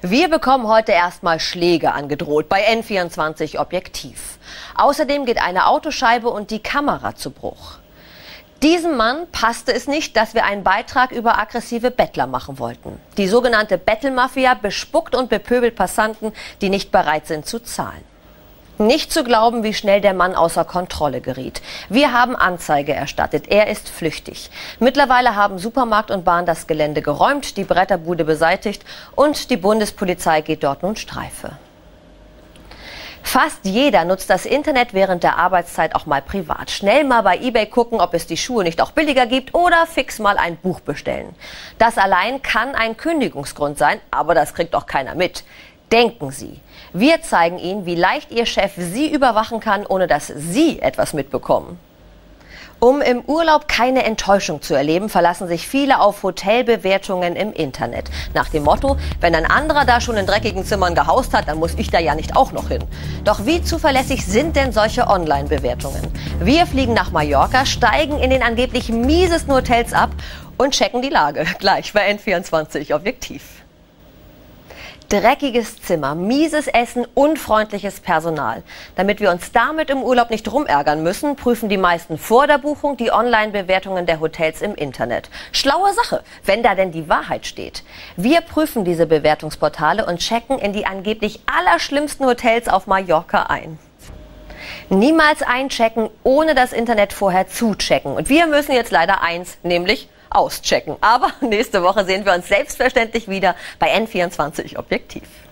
Wir bekommen heute erstmal Schläge angedroht bei N24 Objektiv. Außerdem geht eine Autoscheibe und die Kamera zu Bruch. Diesem Mann passte es nicht, dass wir einen Beitrag über aggressive Bettler machen wollten. Die sogenannte Bettelmafia bespuckt und bepöbelt Passanten, die nicht bereit sind zu zahlen. Nicht zu glauben, wie schnell der Mann außer Kontrolle geriet. Wir haben Anzeige erstattet. Er ist flüchtig. Mittlerweile haben Supermarkt und Bahn das Gelände geräumt, die Bretterbude beseitigt und die Bundespolizei geht dort nun Streife. Fast jeder nutzt das Internet während der Arbeitszeit auch mal privat. Schnell mal bei eBay gucken, ob es die Schuhe nicht auch billiger gibt oder fix mal ein Buch bestellen. Das allein kann ein Kündigungsgrund sein, aber das kriegt auch keiner mit. Denken Sie, wir zeigen Ihnen, wie leicht Ihr Chef Sie überwachen kann, ohne dass Sie etwas mitbekommen. Um im Urlaub keine Enttäuschung zu erleben, verlassen sich viele auf Hotelbewertungen im Internet. Nach dem Motto, wenn ein anderer da schon in dreckigen Zimmern gehaust hat, dann muss ich da ja nicht auch noch hin. Doch wie zuverlässig sind denn solche Online-Bewertungen? Wir fliegen nach Mallorca, steigen in den angeblich miesesten Hotels ab und checken die Lage. Gleich bei N24 Objektiv. Dreckiges Zimmer, mieses Essen, unfreundliches Personal. Damit wir uns damit im Urlaub nicht rumärgern müssen, prüfen die meisten vor der Buchung die Online-Bewertungen der Hotels im Internet. Schlaue Sache, wenn da denn die Wahrheit steht. Wir prüfen diese Bewertungsportale und checken in die angeblich allerschlimmsten Hotels auf Mallorca ein. Niemals einchecken, ohne das Internet vorher zu checken. Und wir müssen jetzt leider eins, nämlich auschecken. Aber nächste Woche sehen wir uns selbstverständlich wieder bei N24 Objektiv.